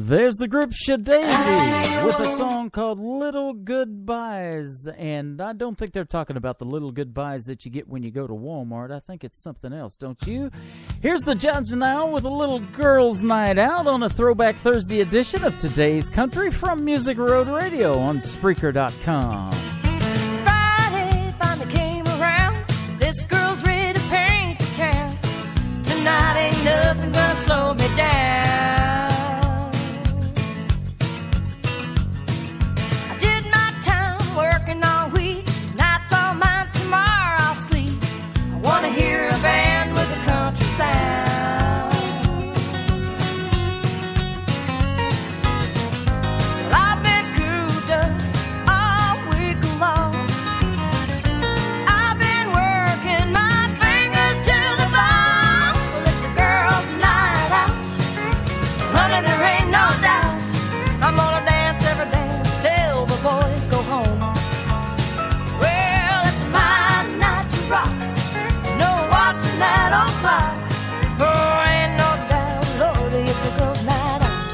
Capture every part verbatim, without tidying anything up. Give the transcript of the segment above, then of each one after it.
There's the group Shadaisy with a song called Little Goodbyes. And I don't think they're talking about the little goodbyes that you get when you go to Walmart. I think it's something else, don't you? Here's the Judge now with a little girls' night out on a Throwback Thursday edition of Today's Country from Music Road Radio on Spreaker dot com. Friday finally came around. This girl's ready to paint the town. Tonight ain't nothing gonna slow me down. Hear a band with a country sound. Well, I've been cooped up all week long. I've been working my fingers to the bone. Well, it's a girls' night out. Honey, there ain't no doubt. I'm gonna dance every dance till the boys go home. Well, it's my night to rock. Watching that old clock. Oh, ain't no doubt, Lordy, it's a girls' night out.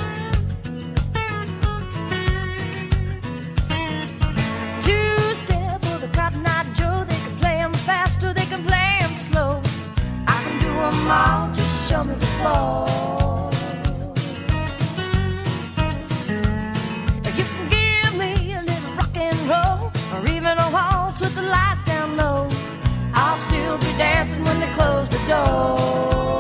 Two-step with a Cotton Eye Joe. They can play 'em fast or they can play 'em slow. I can do 'em all, just show me the floor. You can give me a little rock and roll, or even a waltz with the lights down low. I'll still be dancing when they close the door.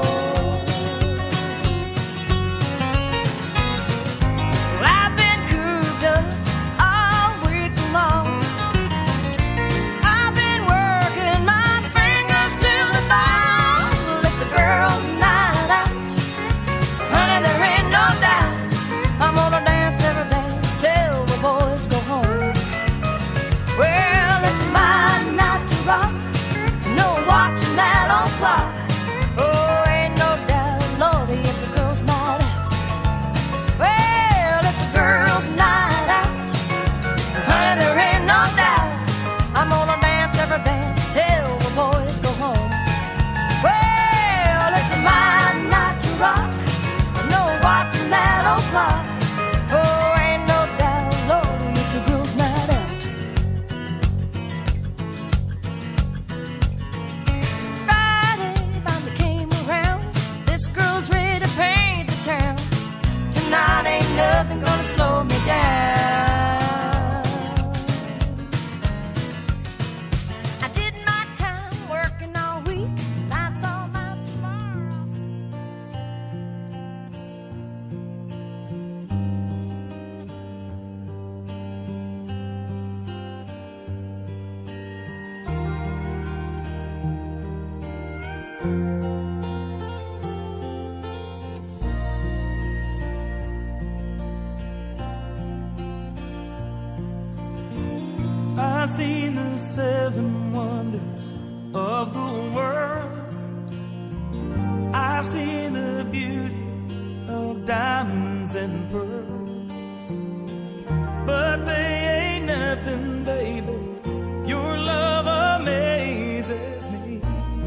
Well, I've been cooped up all week long. I've been working my fingers to the bone. Well, it's a girls' night out. Honey, there ain't no doubt. I'm gonna dance every dance till the boys go home. Well, it's my night to rock. No watching that old clock. Oh, ain't no doubt, Lordy, it's a girls' night out. Well, it's a girls' night out. Honey, there ain't no doubt. I'm gonna dance every dance till the boys go home. Well, it's my night to rock. No watching that old clock. Oh, ain't no doubt, Lordy, it's a girls' night out. Girls ready to paint the town. Tonight ain't nothing gonna slow me down. I did my time working all week. Tonight's all about tomorrow. I've seen the seven wonders of the world. I've seen the beauty of diamonds and pearls, but they ain't nothing, baby. Your love amazes me.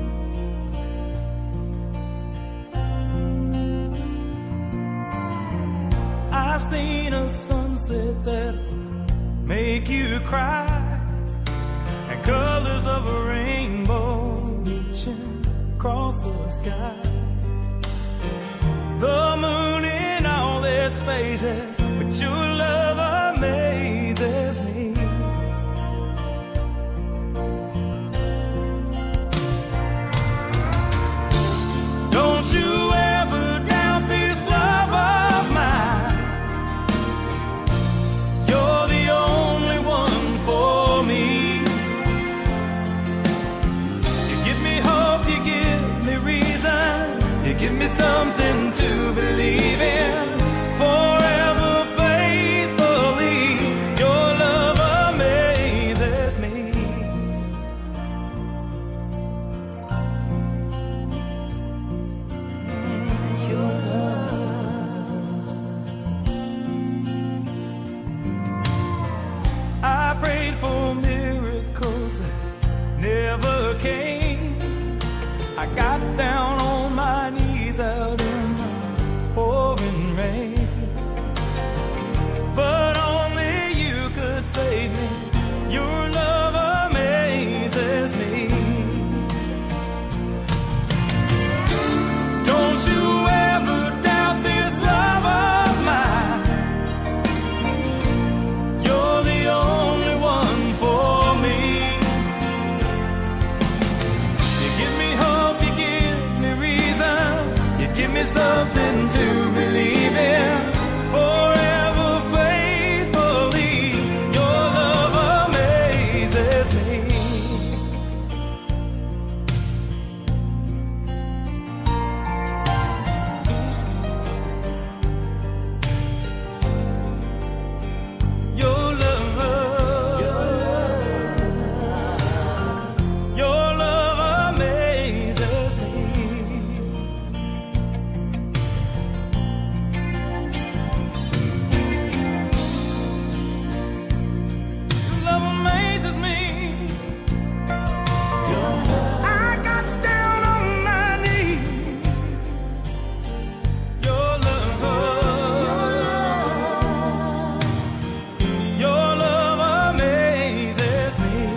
I've seen a sunset that make you cry, and colors of a rainbow reaching across the sky. The moon in all its phases, but your love amazes me. Don't you ever doubt this love of mine. You're the only one for me. You give me hope, you give me reason, you give me something to believe in. Forever faithfully, your love amazes me. Your love. I prayed for miracles that never came. I got down on my knees out in the pouring rain. something to believe in. Forever faithfully, your love amazes me. Your love, your love amazes me. Your love amazes me. I got down on my knees. Your love, your love amazes me.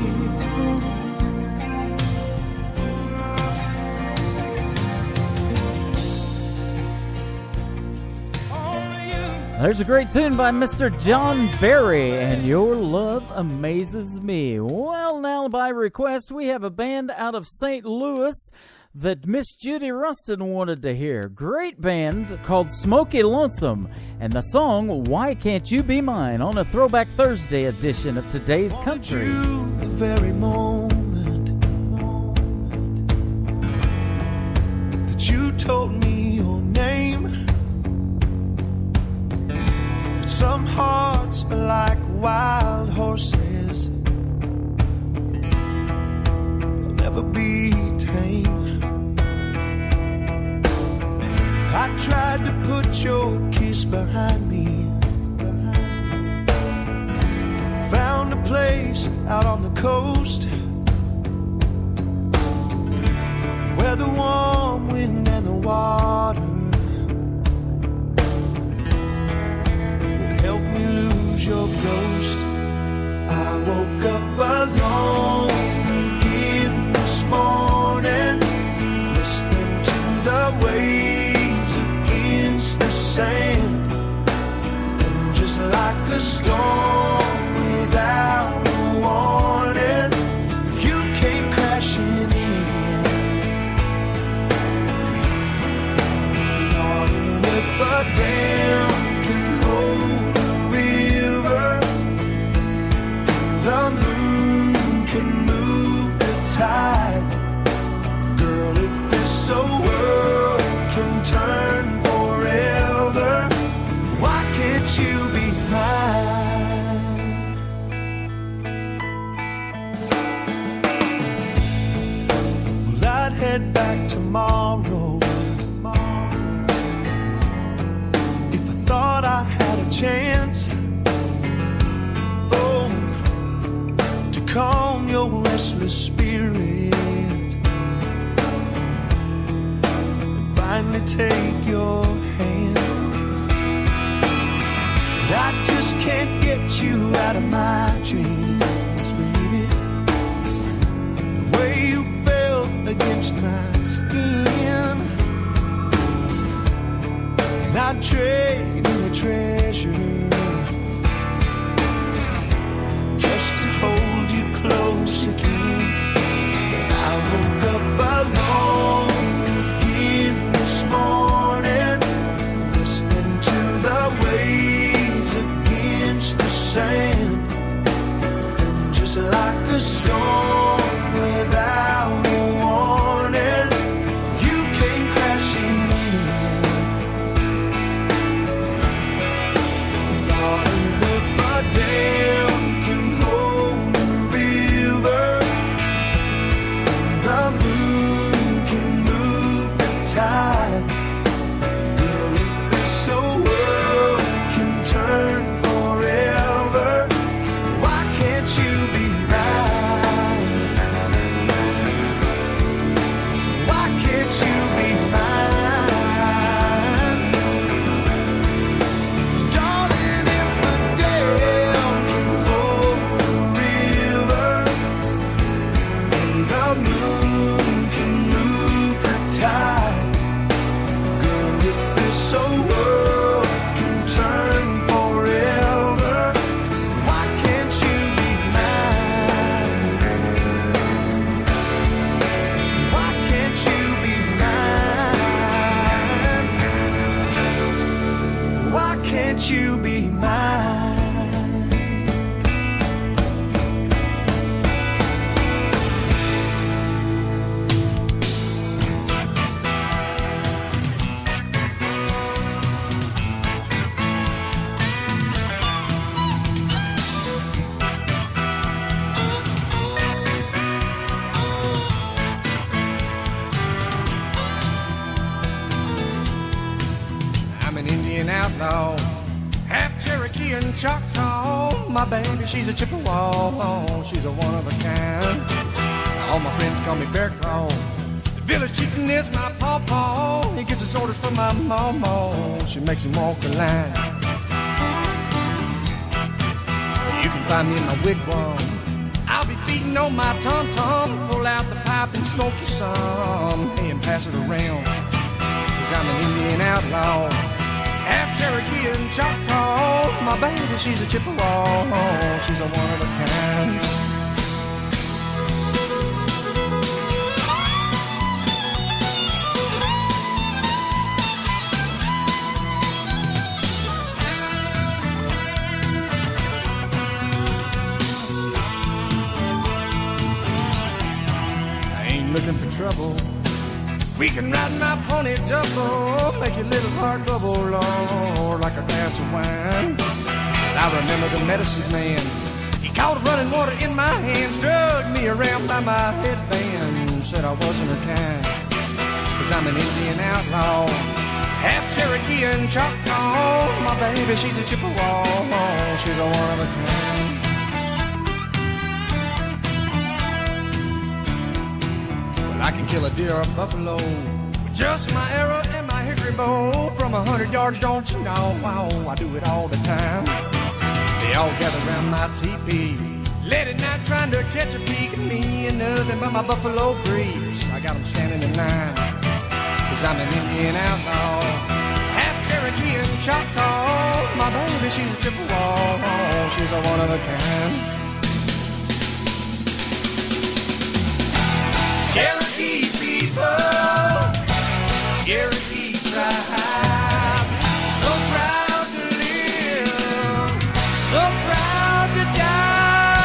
Only you. There's a great tune by Mister John Barry, and Your Love Amazes Me. Well, now by request, we have a band out of Saint Louis that Miss Judy Rustin wanted to hear. Great band called Smoky Lonesome, and the song Why Can't You Be Mine on a Throwback Thursday edition of Today's Country. You, the very moment that you told me your name. But some hearts are like wild horses, they'll never be tame. I tried to put your kiss behind me, found a place out on the coast where the warm wind and the water would help me lose your ghost. I woke up alone again this morning, listening to the waves against the sand, and just like a storm without a warning, you came crashing in. Darling, if a dam can hold a river, the moon can move the tide. Girl, if this old world can turn forever, why can't you be mine? Well, I'd head back tomorrow if I thought I had a chance, oh, to calm your restless spirit and finally take your hand. But I just can't get you out of my dreams, baby. The way you felt against my skin, and I'd trade you a treasure just to hold you close again. I woke up alone again this morning, listening to the waves against the sand, and just like a storm without a warning, you came crashing in. outlaw. Half Cherokee and Choctaw. My baby, she's a Chippewa. She's a one of a kind. All my friends call me Bear Claw. The village chieftain is my pawpaw. He gets his orders from my mama. She makes him walk the line. You can find me in my wigwam. I'll be beating on my tom-tom. Pull out the pipe and smoke you some. Hey, and pass it around. Cause I'm an Indian outlaw. Half Cherokee and Choctaw. My baby, she's a Chippewa. She's a one of a kind. I ain't looking for trouble. We can ride my pony double, make your little heart bubble, Lord, like a glass of wine. I remember the medicine man. He caught running water in my hands, drugged me around by my headband, said I wasn't her kind. Cause I'm an Indian outlaw, half Cherokee and Choctaw. My baby, she's a Chippewa, she's a one of a kind. I can kill a deer or a buffalo with just my arrow and my hickory bow. From a hundred yards, don't you know? Wow, I do it all the time. They all gather around my teepee, late at night trying to catch a peek at me and nothing but my buffalo briefs. I got them standing in line, cause I'm an Indian outlaw, half Cherokee and Choctaw. My baby, she's a Chippewa, she's a one of a kind. Cherokee people, Cherokee tribe, so proud to live, so proud to die.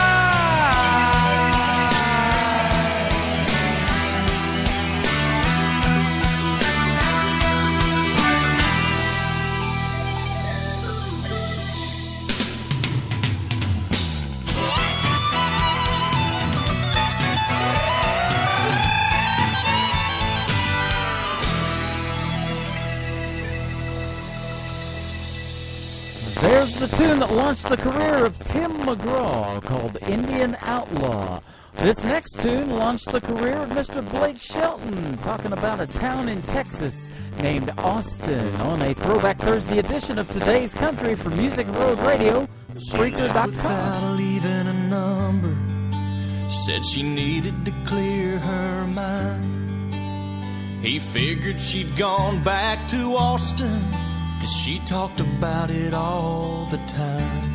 There's the tune that launched the career of Tim McGraw, called Indian Outlaw. This next tune launched the career of Mister Blake Shelton, talking about a town in Texas named Austin, on a Throwback Thursday edition of Today's Country for Music Road Radio, Spreaker dot com. Without leaving a number, said she needed to clear her mind. He figured she'd gone back to Austin, cause she talked about it all the time.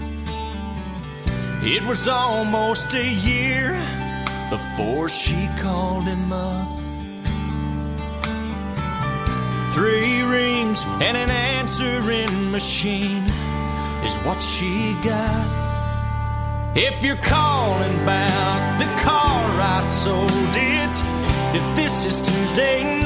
It was almost a year before she called him up. Three rings and an answering machine is what she got. If you're calling about the car I sold it, if this is Tuesday night,